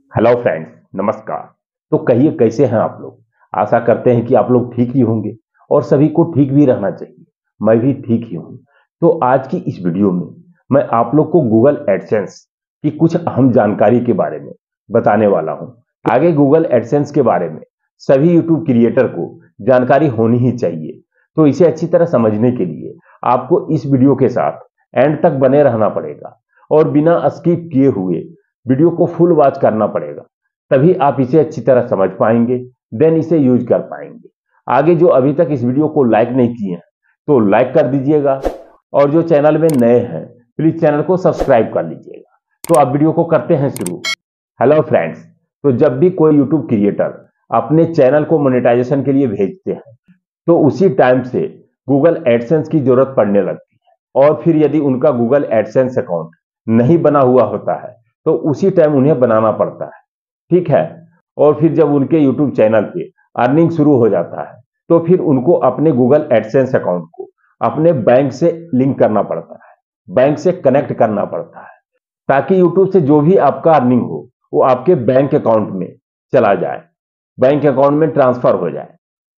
Hello friends, नमस्कार। तो कहिए, कैसे हैं आप लोग। आशा करते हैं कि आप लोग ठीक ही होंगे और सभी को ठीक भी रहना चाहिए। मैं भी ठीक ही हूं। तो आज की इस वीडियो में मैं आप लोग को गूगल एडसेंस की कुछ अहम जानकारी के बारे में बताने वाला हूं। आगे गूगल एडसेंस के बारे में सभी यूट्यूब क्रिएटर को जानकारी होनी ही चाहिए। तो इसे अच्छी तरह समझने के लिए आपको इस वीडियो के साथ एंड तक बने रहना पड़ेगा और बिना स्किप किए हुए वीडियो को फुल वॉच करना पड़ेगा। तभी आप इसे अच्छी तरह समझ पाएंगे, देन इसे यूज कर पाएंगे। आगे जो अभी तक इस वीडियो को लाइक नहीं किए हैं तो लाइक कर दीजिएगा, और जो चैनल में नए हैं प्लीज चैनल को सब्सक्राइब कर लीजिएगा। तो अब वीडियो को करते हैं शुरू। हेलो फ्रेंड्स, तो जब भी कोई यूट्यूब क्रिएटर अपने चैनल को मोनेटाइजेशन के लिए भेजते हैं तो उसी टाइम से गूगल एडसेंस की जरूरत पड़ने लगती है। और फिर यदि उनका गूगल एडसेंस अकाउंट नहीं बना हुआ होता है तो उसी टाइम उन्हें बनाना पड़ता है, ठीक है। और फिर जब उनके यूट्यूब चैनल पे अर्निंग शुरू हो जाता है तो फिर उनको अपने गूगल एडसेंस अकाउंट को अपने बैंक से लिंक करना पड़ता है, बैंक से कनेक्ट करना पड़ता है, ताकि यूट्यूब से जो भी आपका अर्निंग हो वो आपके बैंक अकाउंट में चला जाए, बैंक अकाउंट में ट्रांसफर हो जाए।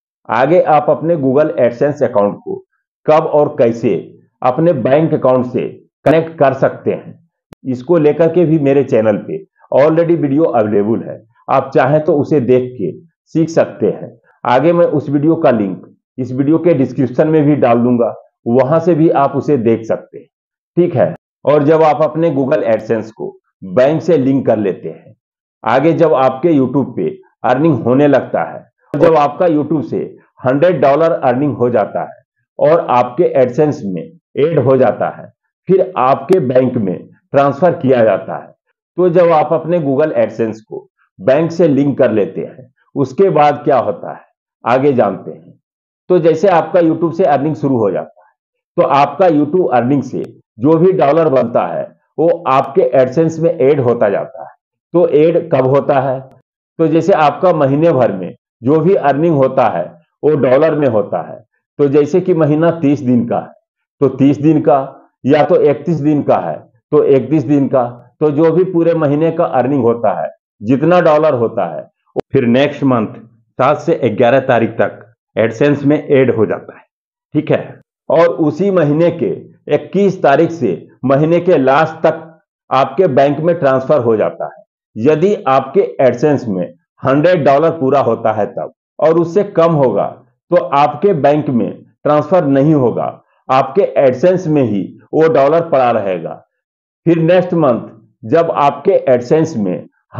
आगे आप अपने गूगल एडसेंस अकाउंट को कब और कैसे अपने बैंक अकाउंट से कनेक्ट कर सकते हैं, इसको लेकर के भी मेरे चैनल पे ऑलरेडी वीडियो अवेलेबल है। आप चाहें तो उसे देख के सीख सकते हैं। आगे मैं उस वीडियो का लिंक इस वीडियो के डिस्क्रिप्शन में भी डाल दूंगा, वहां से भी आप उसे देख सकते हैं, ठीक है। और जब आप अपने गूगल एडसेंस को बैंक से लिंक कर लेते हैं, आगे जब आपके यूट्यूब पे अर्निंग होने लगता है, जब आपका यूट्यूब से $100 अर्निंग हो जाता है और आपके एडसेंस में ऐड हो जाता है, फिर आपके बैंक में ट्रांसफर किया जाता है। तो जब आप अपने गूगल एडसेंस को बैंक से लिंक कर लेते हैं, उसके बाद क्या होता है आगे जानते हैं। तो जैसे आपका यूट्यूब से अर्निंग शुरू हो जाता है तो आपका यूट्यूब अर्निंग से जो भी डॉलर बनता है वो आपके एडसेंस में ऐड होता जाता है। तो ऐड कब होता है, तो जैसे आपका महीने भर में जो भी अर्निंग होता है वो डॉलर में होता है। तो जैसे कि महीना 30 दिन का है तो 30 दिन का, या तो 31 दिन का है तो 31 दिन का। तो जो भी पूरे महीने का अर्निंग होता है, जितना डॉलर होता है, फिर नेक्स्ट मंथ 7 से 11 तारीख तक एडसेंस में ऐड हो जाता है, ठीक है। और उसी महीने के 21 तारीख से महीने के लास्ट तक आपके बैंक में ट्रांसफर हो जाता है, यदि आपके एडसेंस में $100 पूरा होता है तब। और उससे कम होगा तो आपके बैंक में ट्रांसफर नहीं होगा, आपके एडसेंस में ही वो डॉलर पड़ा रहेगा। फिर नेक्स्ट मंथ जब आपके एडसेंस में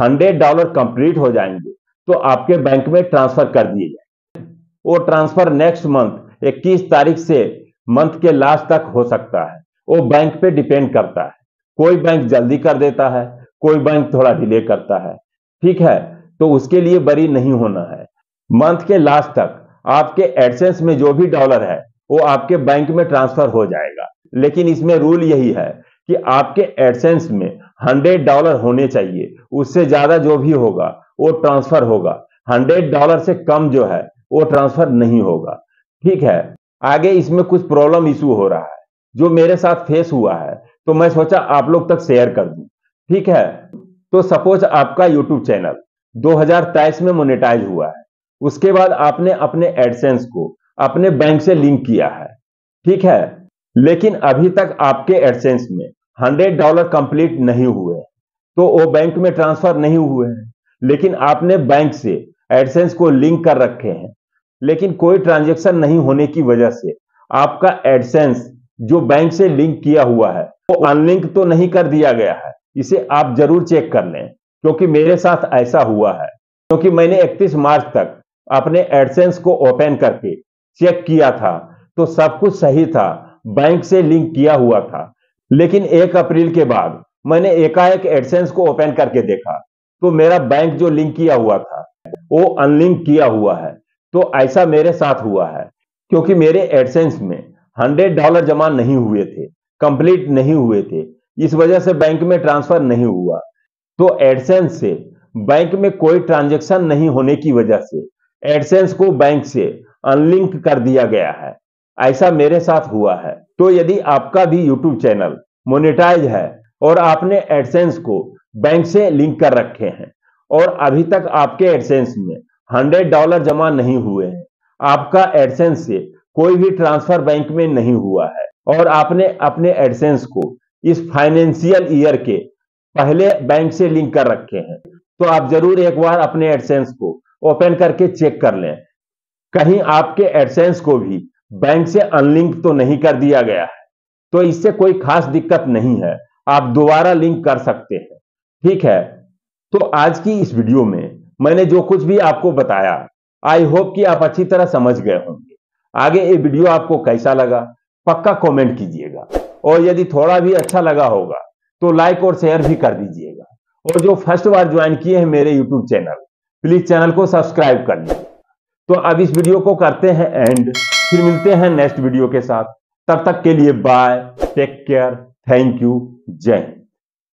$100 कंप्लीट हो जाएंगे तो आपके बैंक में ट्रांसफर कर दिए जाएंगे। वो ट्रांसफर नेक्स्ट मंथ 21 तारीख से मंथ के लास्ट तक हो सकता है, वो बैंक पे डिपेंड करता है। कोई बैंक जल्दी कर देता है, कोई बैंक थोड़ा डिले करता है, ठीक है। तो उसके लिए बरी नहीं होना है। मंथ के लास्ट तक आपके एडसेंस में जो भी डॉलर है वो आपके बैंक में ट्रांसफर हो जाएगा। लेकिन इसमें रूल यही है कि आपके एडसेंस में $100 होने चाहिए, उससे ज्यादा जो भी होगा वो ट्रांसफर होगा। $100 से कम जो है वो ट्रांसफर नहीं होगा, ठीक है। आगे इसमें कुछ प्रॉब्लम इशू हो रहा है जो मेरे साथ फेस हुआ है, तो मैं सोचा आप लोग तक शेयर कर दूं, ठीक है। तो सपोज आपका यूट्यूब चैनल 2023 में मोनेटाइज हुआ है, उसके बाद आपने अपने एडसेंस को अपने बैंक से लिंक किया है, ठीक है। लेकिन अभी तक आपके एडसेंस में $100 कंप्लीट नहीं हुए, तो वो बैंक में ट्रांसफर नहीं हुए हैं। लेकिन आपने बैंक से एडसेंस को लिंक कर रखे हैं, लेकिन कोई ट्रांजेक्शन नहीं होने की वजह से आपका एडसेंस जो बैंक से लिंक किया हुआ है वो अनलिंक तो नहीं कर दिया गया है। इसे आप जरूर चेक कर लें, क्योंकि मेरे साथ ऐसा हुआ है। क्योंकि मैंने 31 मार्च तक अपने एडसेंस को ओपन करके चेक किया था तो सब कुछ सही था, बैंक से लिंक किया हुआ था। लेकिन 1 अप्रैल के बाद मैंने एकाएक एडसेंस को ओपन करके देखा तो मेरा बैंक जो लिंक किया हुआ था वो अनलिंक किया हुआ है। तो ऐसा मेरे साथ हुआ है, क्योंकि मेरे एडसेंस में $100 जमा नहीं हुए थे, कंप्लीट नहीं हुए थे, इस वजह से बैंक में ट्रांसफर नहीं हुआ। तो एडसेंस से बैंक में कोई ट्रांजैक्शन नहीं होने की वजह से एडसेंस को बैंक से अनलिंक कर दिया गया है, ऐसा मेरे साथ हुआ है। तो यदि आपका भी यूट्यूब चैनल मोनेटाइज है और आपने एडसेंस को बैंक से लिंक कर रखे हैं और अभी तक आपके एडसेंस में $100 जमा नहीं हुए हैं, आपका एडसेंस से कोई भी ट्रांसफर बैंक में नहीं हुआ है और आपने अपने एडसेंस को इस फाइनेंशियल ईयर के पहले बैंक से लिंक कर रखे हैं, तो आप जरूर एक बार अपने एडसेंस को ओपन करके चेक कर लें, कहीं आपके एडसेंस को भी बैंक से अनलिंक तो नहीं कर दिया गया है। तो इससे कोई खास दिक्कत नहीं है, आप दोबारा लिंक कर सकते हैं। ठीक है, तो आज की इस वीडियो में मैंने जो कुछ भी आपको बताया, आई होप कि आप अच्छी तरह समझ गए होंगे। आगे ये वीडियो आपको कैसा लगा पक्का कमेंट कीजिएगा, और यदि थोड़ा भी अच्छा लगा होगा तो लाइक और शेयर भी कर दीजिएगा। और जो फर्स्ट बार ज्वाइन किए हैं मेरे यूट्यूब चैनल, प्लीज चैनल को सब्सक्राइब कर लीजिए। तो अब इस वीडियो को करते हैं एंड, फिर मिलते हैं नेक्स्ट वीडियो के साथ। तब तक के लिए bye, take care, thank you, Jai Hind.